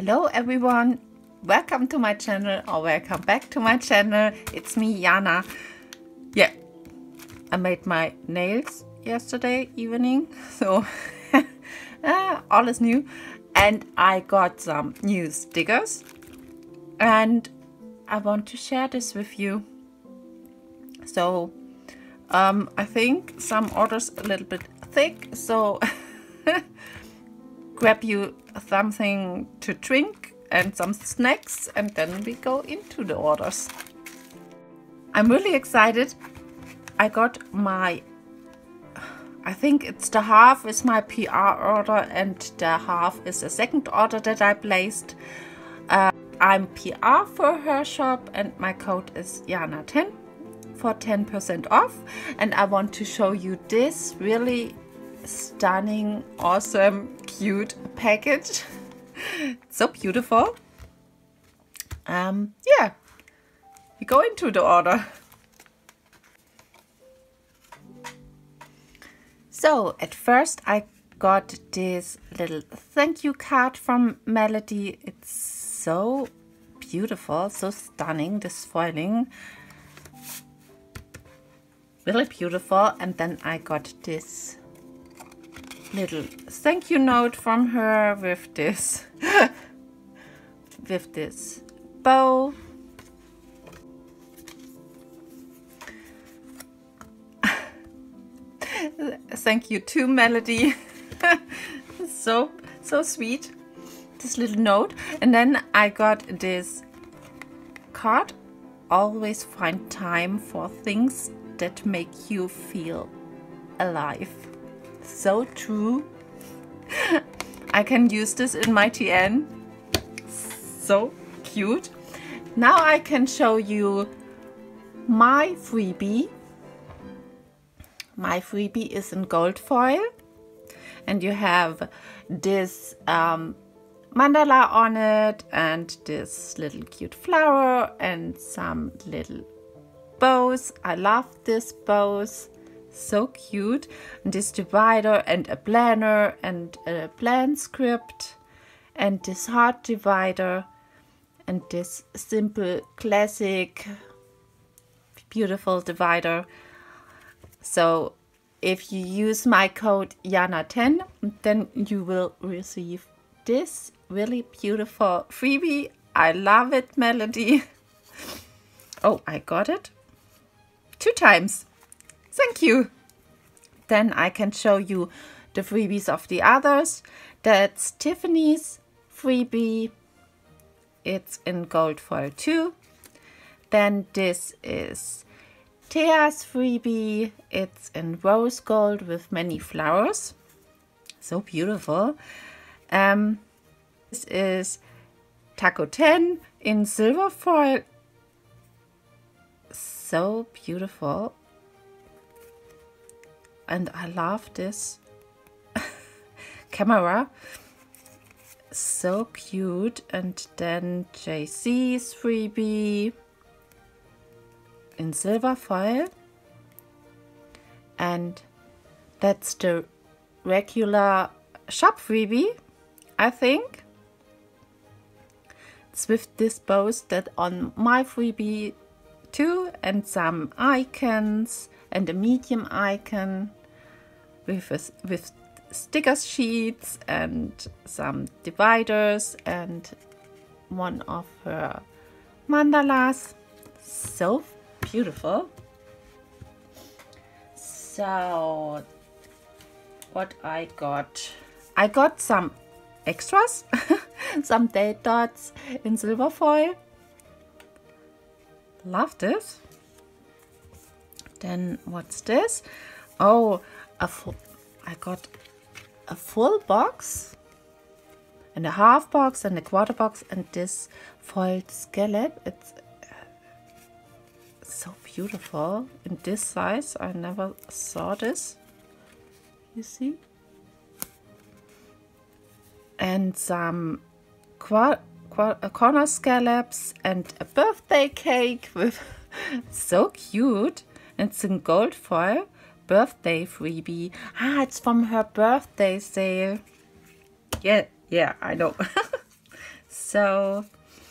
Hello everyone, welcome to my channel or welcome back to my channel. It's me, Jana. Yeah, I made my nails yesterday evening, so all is new. And I got some new stickers and I want to share this with you. So I think some orders a little bit thick, so grab you something to drink and some snacks and then we go into the orders. I'm really excited. I got my, I think it's the half is my PR order and the half is the second order that I placed. I'm PR for her shop and my code is Jana10 for 10% off, and I want to show you this really stunning, awesome, cute package. So beautiful. Yeah, we go into the order. So at first I got this little thank you card from Melody. It's so beautiful, so stunning, this foiling. Really beautiful. And then I got this little thank you note from her with this with this bow. Thank you to Melody. so sweet, this little note. And then I got this card: always find time for things that make you feel alive. So true. I can use this in my TN. So cute. Now I can show you my freebie. My freebie is in gold foil, and you have this mandala on it and this little cute flower and some little bows. I love this bows, so cute. And this divider and a planner and a plan script and this heart divider and this simple classic beautiful divider. So if you use my code Jana10, then you will receive this really beautiful freebie. I love it, Melody. Oh, I got it 2 times. Thank you. Then I can show you the freebies of the others. That's Tiffany's freebie. It's in gold foil too. Then this is Thea's freebie. It's in rose gold with many flowers. So beautiful. This is Taco 10 in silver foil. So beautiful. And I love this camera. So cute. And then JC's freebie in silver foil. And that's the regular shop freebie, I think. It's with this bows that on my freebie too, and some icons and a medium icon with sticker sheets and some dividers and one of her mandalas. So beautiful. So what I got some extras. Some date dots in silver foil. Love this. Then what's this? Oh, I got a full box and a half box and a quarter box and this foiled scallop. It's so beautiful in this size. I never saw this. You see? And some corner scallops and a birthday cake with so cute. It's in gold foil. Birthday freebie. Ah, it's from her birthday sale. Yeah, I know. So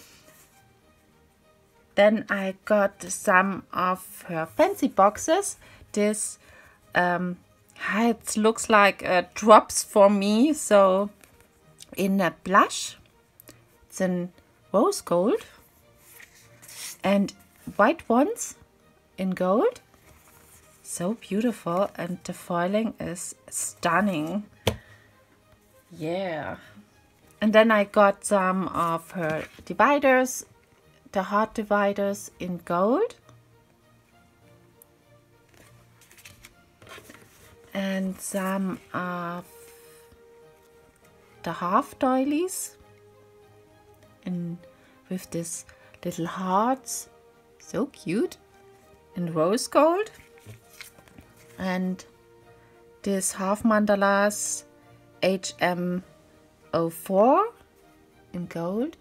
then I got some of her fancy boxes. This it looks like drops for me. So in a blush, it's in rose gold and white ones in gold. So beautiful, and the foiling is stunning. Yeah. And then I got some of her dividers, the heart dividers in gold. And some of the half doilies and with this little hearts, so cute, in rose gold. And this half mandalas HM04 in gold.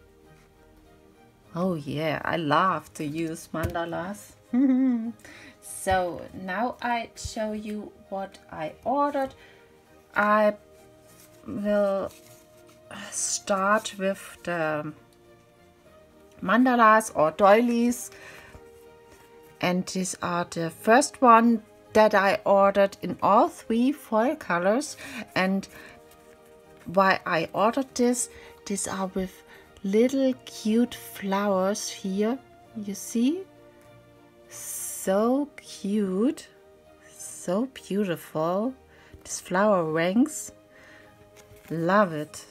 Oh yeah, I love to use mandalas. So now I show you what I ordered. I will start with the mandalas or doilies, and these are the first one that I ordered in all 3 foil colors. And why I ordered this, these are with little cute flowers here, you see, so cute, so beautiful, these flower rings, love it.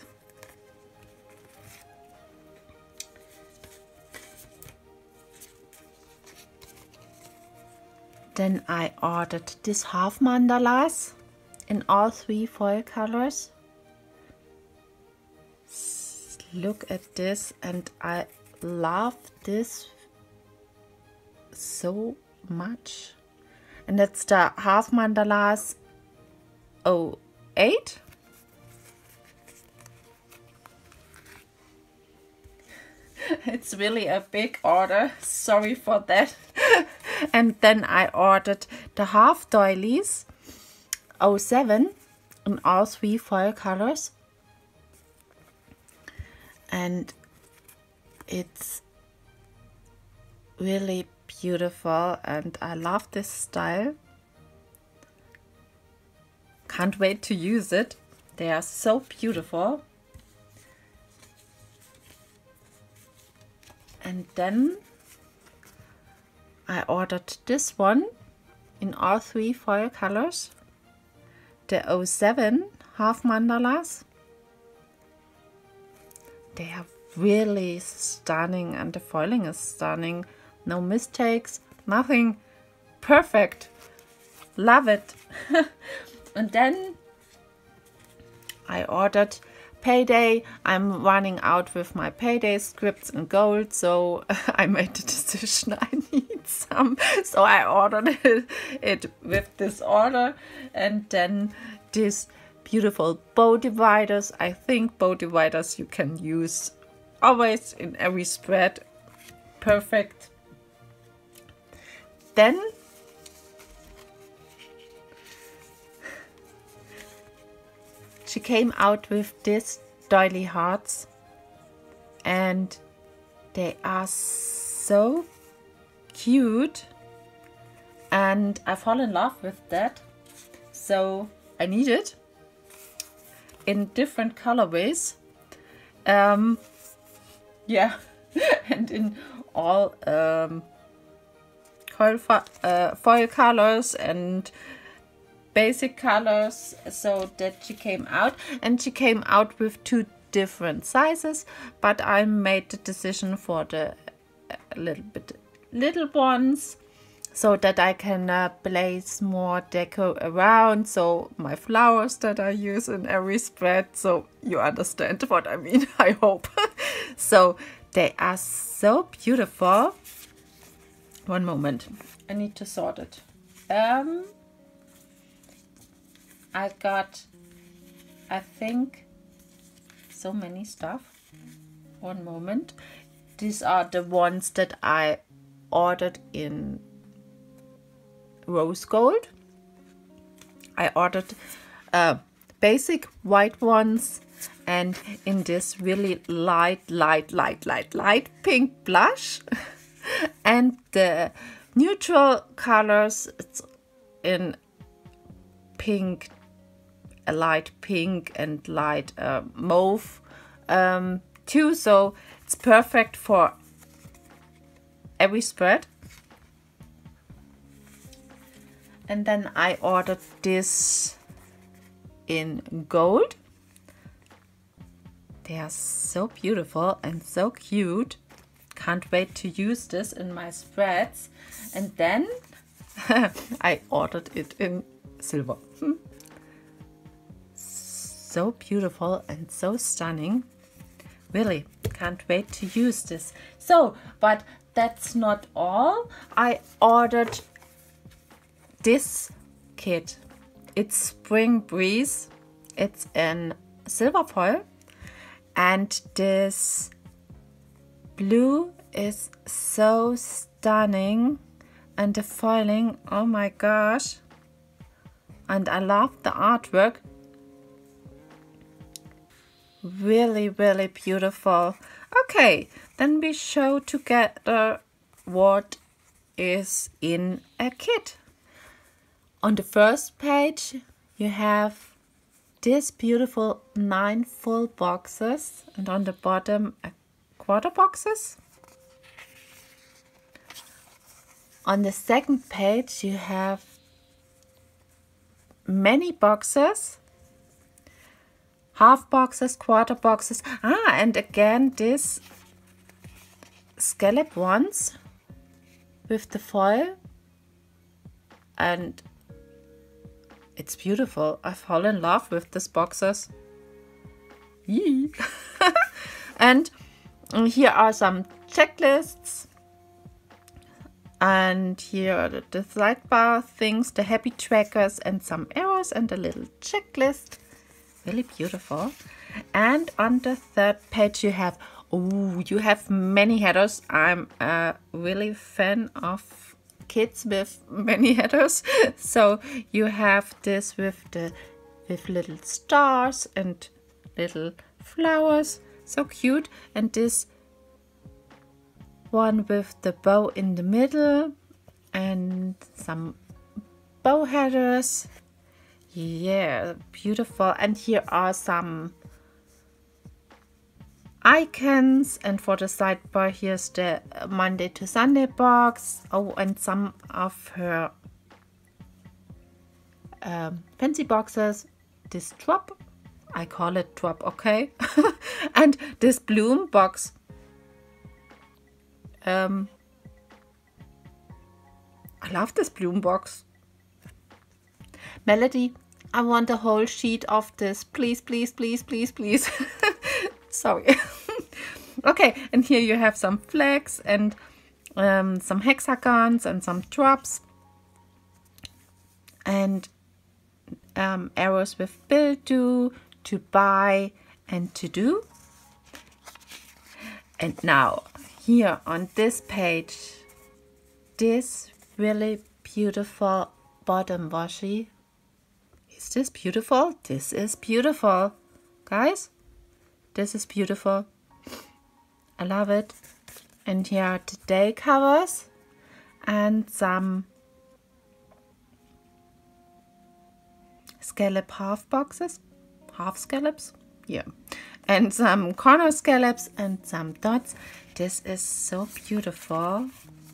Then I ordered this half mandalas in all 3 foil colors. Look at this, and I love this so much. And that's the half mandalas 08. It's really a big order, sorry for that. And then I ordered the half doilies 07 in all 3 foil colors. And it's really beautiful, and I love this style. Can't wait to use it. They are so beautiful. And then I ordered this one in all 3 foil colors, the 07 half mandalas. They are really stunning, and the foiling is stunning. No mistakes, nothing, perfect. Love it. And then I ordered Payday. I'm running out with my Payday scripts in gold, so I made the decision I need some. So I ordered it with this order. And then this beautiful bow dividers. I think bow dividers you can use always in every spread. Perfect. Then she came out with these doily hearts, and they are so cute, and I fall in love with that. So I need it in different colorways. Yeah, and in all foil colors and basic colors. So that she came out, and she came out with 2 different sizes, but I made the decision for the little ones, so that I can place more deco around, so my flowers that I use in every spread. So you understand what I mean, I hope. So they are so beautiful. One moment, I need to sort it. I got, I think, so many stuff. One moment. These are the ones that I ordered in rose gold. I ordered basic white ones and in this really light pink blush. And the neutral colors, it's in pink, a light pink and light mauve too, so it's perfect for every spread. And then I ordered this in gold. They are so beautiful and so cute. Can't wait to use this in my spreads. And then I ordered it in silver. So beautiful and so stunning. Really can't wait to use this. So, but that's not all. I ordered this kit. It's Spring Breeze. It's in silver foil, and this blue is so stunning, and the foiling, oh my gosh, and I love the artwork. Really beautiful. Okay, then we show together what is in a kit. On the first page you have this beautiful 9 full boxes, and on the bottom a quarter boxes. On the second page you have many boxes, half boxes, quarter boxes. And again this scallop ones with the foil, and it's beautiful. I fall in love with these boxes. Yee. And here are some checklists, and here are the sidebar things, the happy trackers, and some arrows, and a little checklist. Really beautiful. And on the third page you have, you have many headers. I'm a really fan of kits with many headers. So you have this with little stars and little flowers, so cute, and this one with the bow in the middle and some bow headers. Yeah, beautiful. And here are some icons, and for the sidebar here's the Monday to Sunday box. And some of her fancy boxes. This drop, I call it drop, okay. And this bloom box. I love this bloom box. Melody, I want a whole sheet of this, please. Sorry. Okay, and here you have some flags and some hexagons and some drops, and arrows with build, do, to buy, and to do. And now here on this page, this really beautiful bottom washi. Is this beautiful? This is beautiful, guys. This is beautiful. I love it. And here are the day covers and some scallop half boxes, half scallops, yeah, and some corner scallops and some dots. This is so beautiful.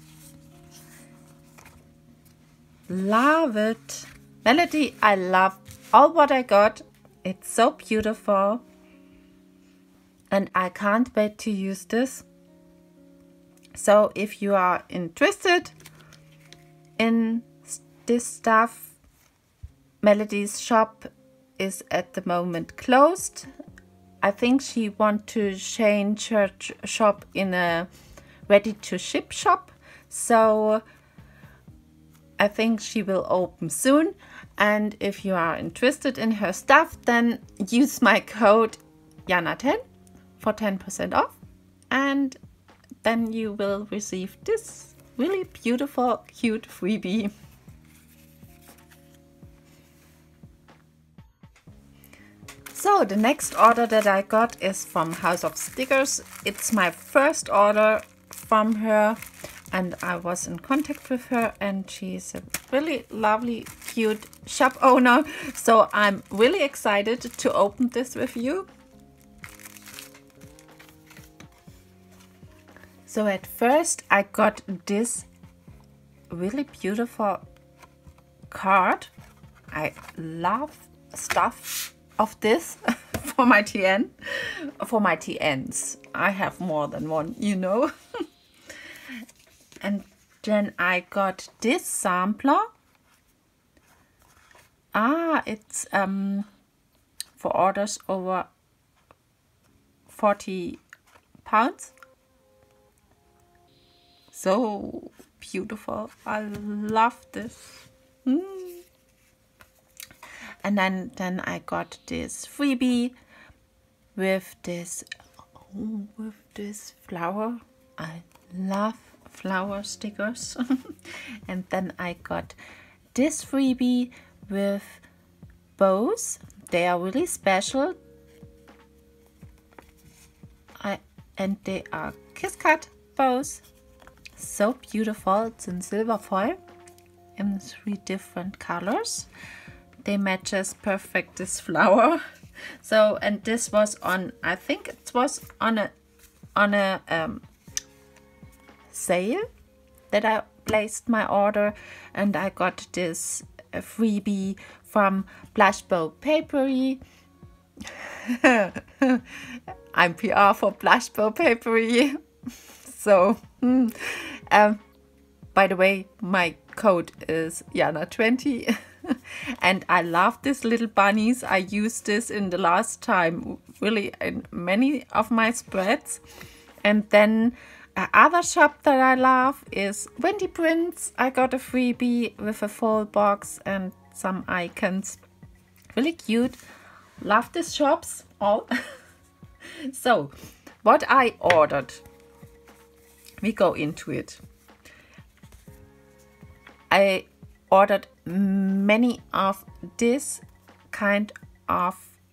Love it. Melody, I love all what I got. It's so beautiful. And I can't wait to use this. So if you are interested in this stuff, Melody's shop is at the moment closed. I think she wants to change her shop in a ready-to-ship shop. So I think she will open soon. And if you are interested in her stuff, then use my code Jana10 for 10% off, and then you will receive this really beautiful, cute freebie. So the next order that I got is from House of Stickers. It's my first order from her, and I was in contact with her, and she's a really lovely, cute shop owner. So I'm really excited to open this with you. So at first I got this really beautiful card. I love stuff of this for my TN, for my TNs. I have more than one, you know. And then I got this sampler. It's for orders over 40 pounds. So beautiful. I love this. And then I got this freebie with this flower. I love flower stickers. And then I got this freebie with bows. They are really special. And they are kiss cut bows. So beautiful. It's in silver foil in 3 different colors. They matches perfect this flower. So, and this was on, I think it was on a sale that I placed my order, and I got this freebie from Blushbow Papery. I'm PR for Blushbow Papery. So, by the way, my code is Jana20. And I love these little bunnies. I used this in the last time, really, in many of my spreads. And then other shop that I love is Wendy Prints. I got a freebie with a full box and some icons. Really cute. Love these shops all. So, what I ordered. We go into it. I ordered many of this kind of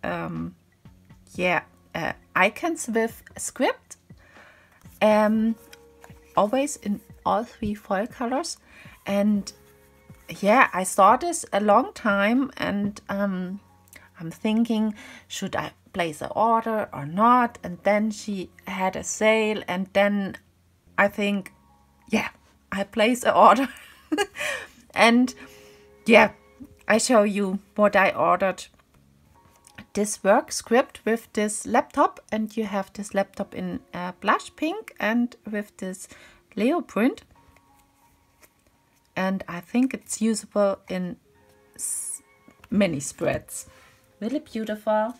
icons with script, always in all 3 foil colors. And yeah, I saw this a long time, and I'm thinking, should I place an order or not? And then she had a sale, and then I think, yeah, I place an order. And yeah, I show you what I ordered. This work script with this laptop, and you have this laptop in blush pink and with this Leo print. And I think it's usable in many spreads. Really beautiful.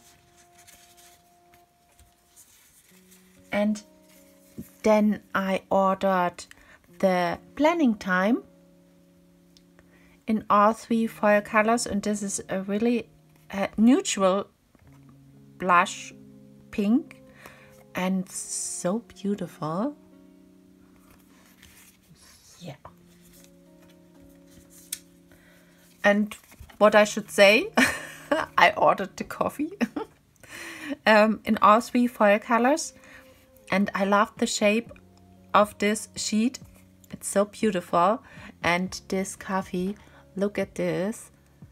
And then I ordered the planning time in all 3 foil colors, and this is a really neutral blush pink and so beautiful. Yeah. And what I should say, I ordered the coffee in all 3 foil colors, and I love the shape of this sheet. It's so beautiful. And this coffee, look at this.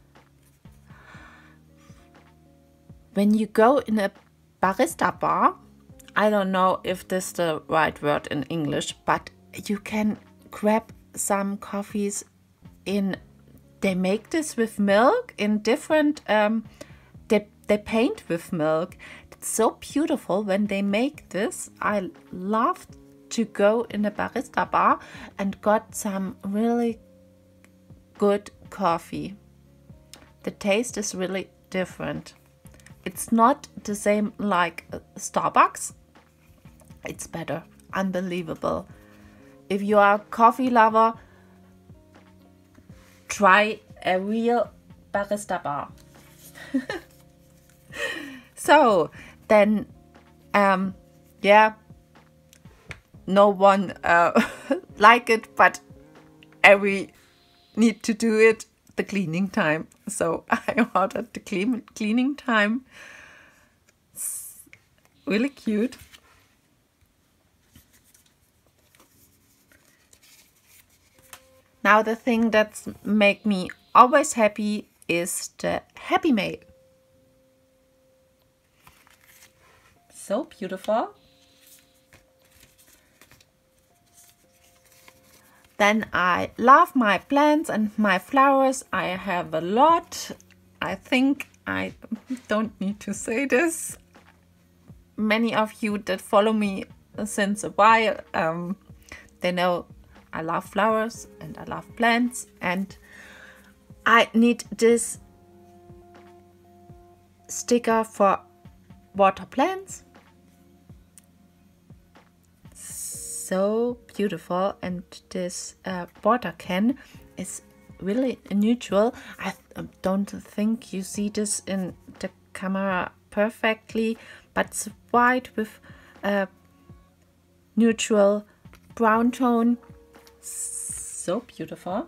When you go in a barista bar, I don't know if this is the right word in English, but you can grab some coffees in, they make this with milk in different, they paint with milk. It's so beautiful when they make this. I love to go in a barista bar and got some really good coffee. The taste is really different. It's not the same like Starbucks. It's better. Unbelievable. If you are a coffee lover, try a real barista bar. So then, yeah, no one like it, but every need to do it, the cleaning time. So I ordered the cleaning time really cute. Now the thing that's make me always happy is the Happy Mail. So beautiful. Then I love my plants and my flowers. I have a lot. I think I don't need to say this. Many of you that follow me since a while, they know I love flowers and I love plants, and I need this sticker for water plants. So beautiful, and this water can is really neutral. I don't think you see this in the camera perfectly, but it's white with a neutral brown tone. So beautiful.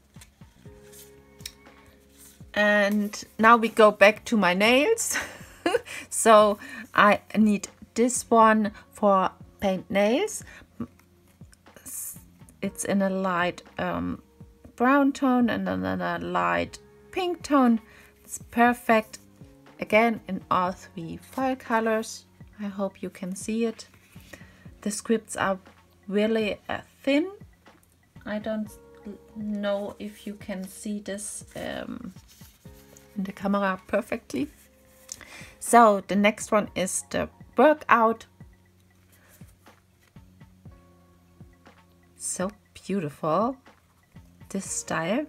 And now we go back to my nails. So I need this one for paint nails. It's in a light brown tone and then a light pink tone. It's perfect. Again, in all 3 foil colors. I hope you can see it. The scripts are really thin. I don't know if you can see this in the camera perfectly. So the next one is the workout. So beautiful, this style.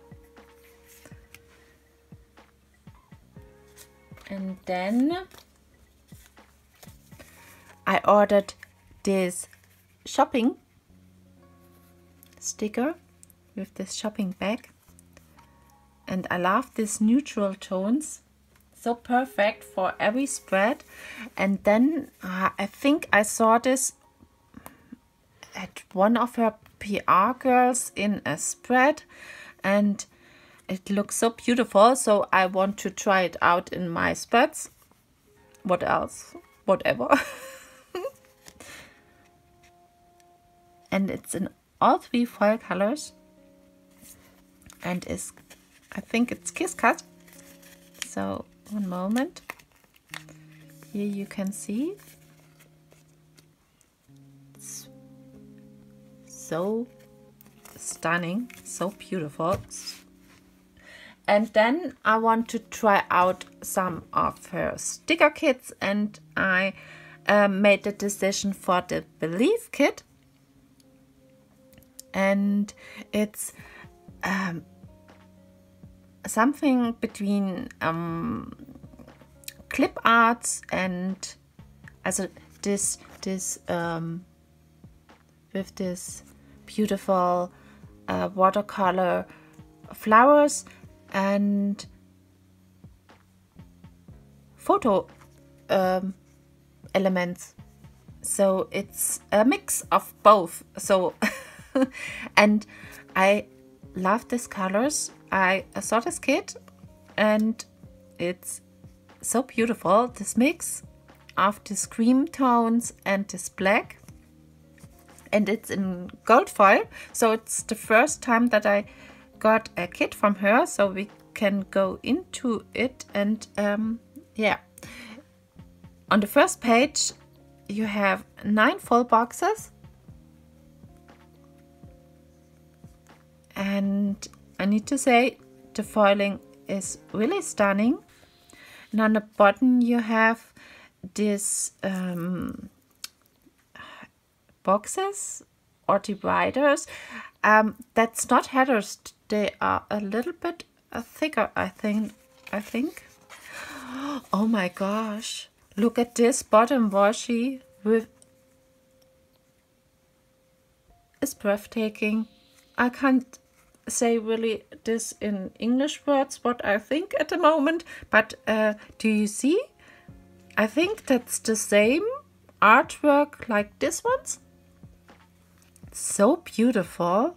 And then I ordered this shopping sticker with this shopping bag, and I love these neutral tones, so perfect for every spread. And then I think I saw this at one of her PR girls in a spread, and it looks so beautiful, so I want to try it out in my spreads. What else? Whatever. And it's in all 3 foil colors, and I think it's Kiss Cut. So one moment, here you can see. It's so stunning, so beautiful. And then I want to try out some of her sticker kits, and I made the decision for the Believe kit. And it's something between clip arts and also this with this beautiful watercolor flowers and photo elements. So it's a mix of both. So and I love these colors. I saw this kit and it's so beautiful, this mix of this cream tones and this black, and it's in gold foil. So it's the first time that I got a kit from her, so we can go into it. And yeah, on the first page you have 9 full boxes, and I need to say the foiling is really stunning. And on the bottom you have this boxes or dividers. That's not headers, they are a little bit thicker, I think. Oh my gosh, look at this bottom washi with, it's breathtaking. I can't say really this in English words what I think at the moment, but do you see? I think that's the same artwork like this one's. So beautiful.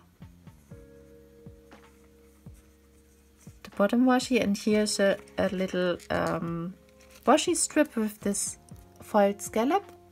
The bottom washi, and here's a little washi strip with this foiled scallop.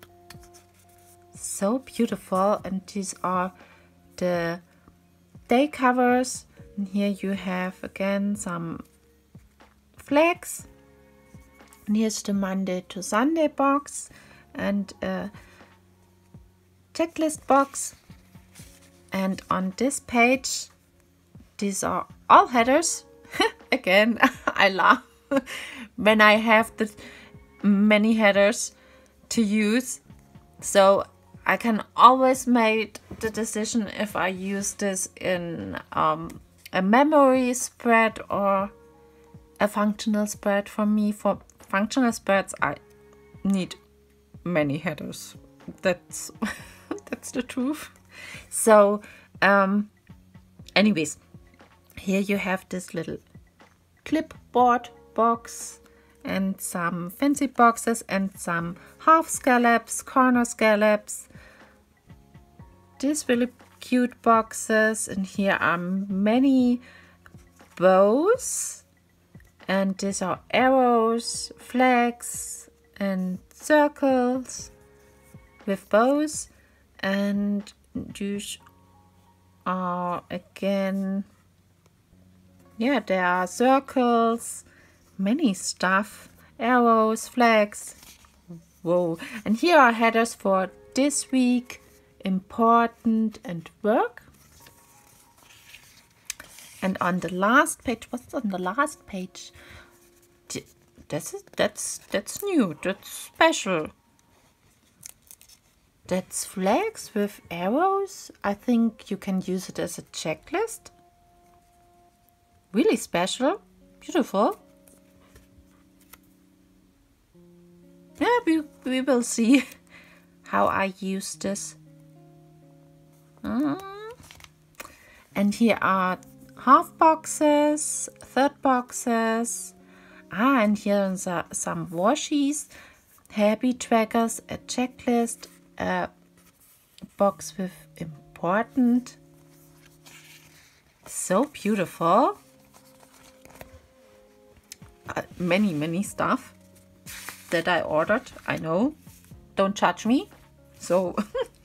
So beautiful. And these are the day covers. And here you have again some flags. And here's the Monday to Sunday box and a checklist box. And on this page, these are all headers. Again, I laugh when I have the many headers to use. So I can always make the decision if I use this in a memory spread or a functional spread. For me, for functional spreads, I need many headers. That's that's the truth. So anyways, here you have this little clipboard box and some fancy boxes and some half scallops, corner scallops. These really cute boxes, and here are many bows, and these are arrows, flags and circles with bows, and these are again, yeah, there are circles, many stuff, arrows, flags. Whoa. And here are headers for this week, important, and work. And on the last page, what's on the last page? That's new, that's special. That's flags with arrows. I think you can use it as a checklist. Really special, beautiful. Yeah, we will see how I use this. And here are half boxes, third boxes. And here are some washies, habit trackers, a checklist, a box with important. So beautiful. Many stuff that I ordered. I know, don't judge me. So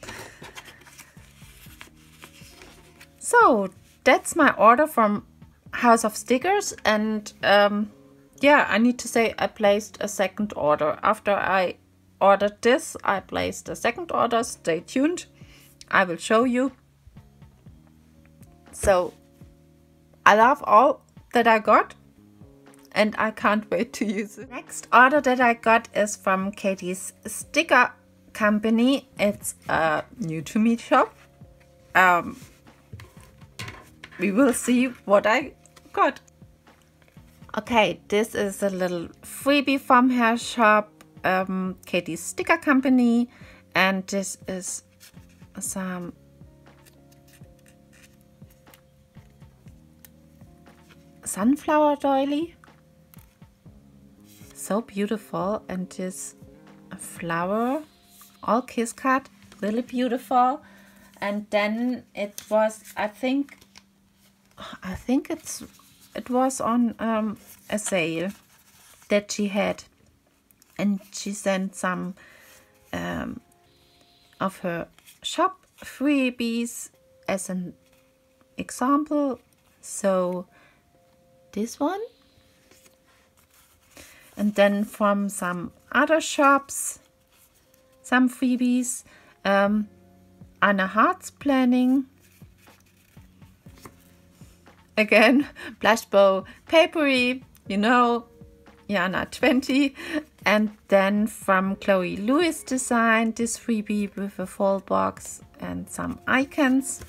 so that's my order from House of Stickers. And yeah, I need to say I placed a second order. After I ordered this, I placed a second order. Stay tuned, I will show you. So I love all that I got, and I can't wait to use it. Next order that I got is from Katie's Sticker Company. It's a new to me shop. We will see what I got. Okay, this is a little freebie from her shop, Katie's Sticker Company, and this is some sunflower doily. So beautiful. And this flower, all kiss cut, really beautiful. And then it was, I think it was on a sale that she had, and she sent some of her shop freebies as an example. So this one, and then from some other shops some freebies. Anna Hart's Planning, again blush bow papery, you know, Jana 20. And then from Chloe Lewis Design, this freebie with a full box and some icons.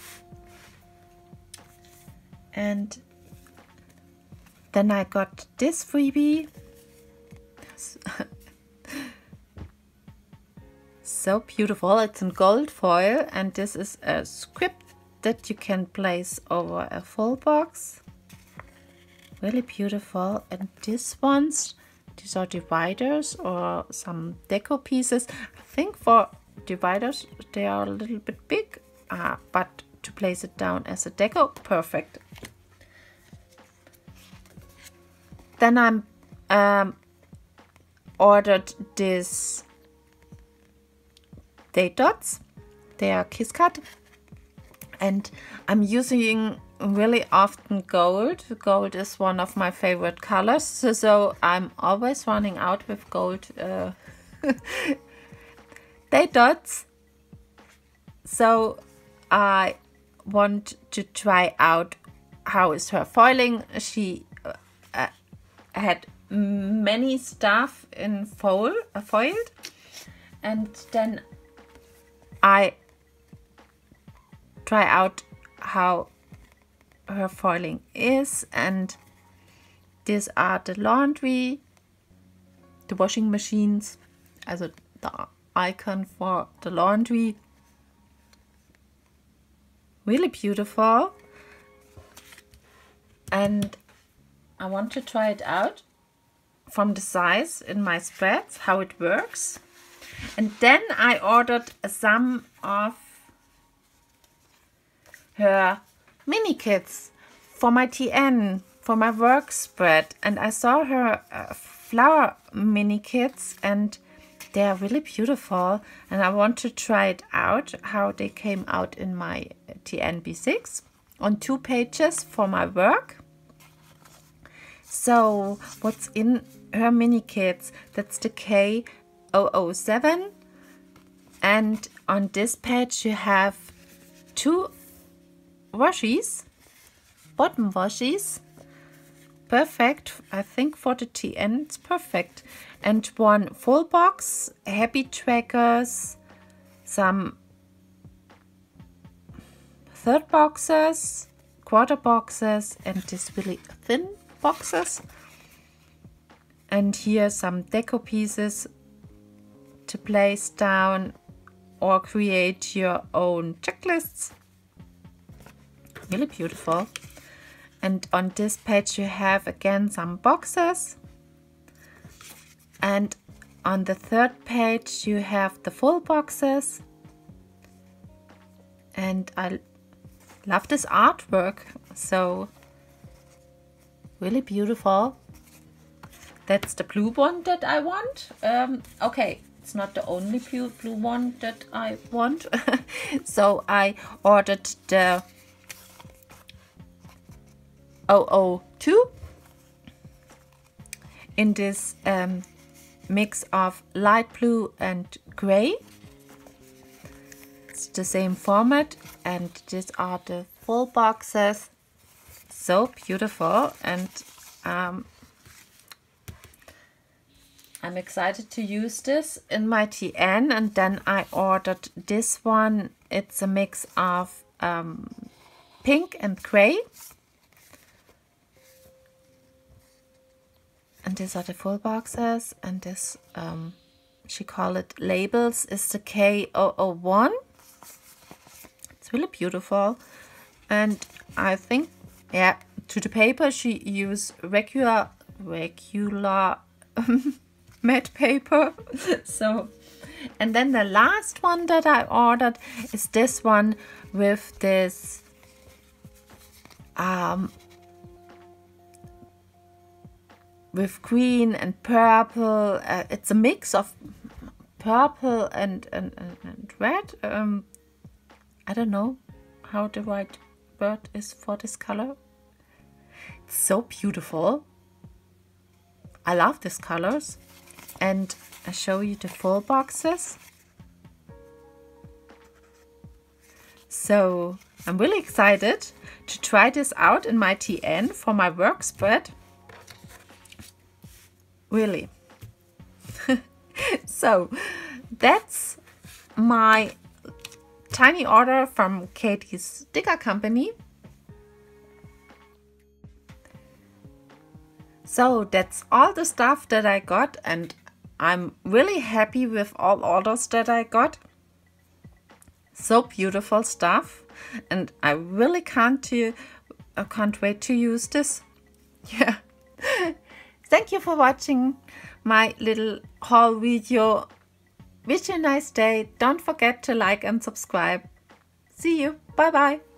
And then I got this freebie. So beautiful. It's in gold foil, and this is a script that you can place over a full box. Really beautiful. And these are dividers or some deco pieces. I think for dividers they are a little bit big, but to place it down as a deco, perfect. Then I ordered this date dots, They are Kiss Cut. And I'm using really often gold. Gold is one of my favorite colors. So I'm always running out with gold day dots. So I want to try out how is her foiling. She had many stuff in foiled, and then I try out how her foiling is, and these are the laundry, the washing machines, also the icon for the laundry. Really beautiful, and I want to try it out from the size in my spreads, how it works. And then I ordered some of her mini kits for my TN, for my work spread, and I saw her flower mini kits, and they are really beautiful, and I want to try it out how they came out in my TN B6 on 2 pages for my work. So what's in her mini kits? That's the K007, and on this page you have 2 washies, bottom washies, perfect. I think for the TN it's perfect. And 1 full box, happy trackers, some third boxes, quarter boxes, and this really thin boxes. And here some deco pieces to place down or create your own checklists. Really beautiful. And on this page you have again some boxes, and on the 3rd page you have the full boxes, and I love this artwork, so really beautiful. That's the blue one that I want. Okay, it's not the only blue one that I want. So I ordered the 002 in this mix of light blue and gray. It's the same format, and these are the full boxes. So beautiful, and I'm excited to use this in my TN. And then I ordered this one. It's a mix of pink and gray. And these are the full boxes, and this, she called it labels, is the K001. It's really beautiful. And I think, yeah, to the paper she used regular matte paper. So, and then the last one that I ordered is this one with this with green and purple. It's a mix of purple and red. I don't know how the right word is for this color. It's so beautiful. I love these colors. And I show you the full boxes. So I'm really excited to try this out in my TN for my work spread. Really. So that's my tiny order from Katie's Sticker Company. So that's all the stuff that I got, and I'm really happy with all orders that I got. So beautiful stuff, and I really can't wait to use this. Yeah. Thank you for watching my little haul video. Wish you a nice day. Don't forget to like and subscribe. See you. Bye bye.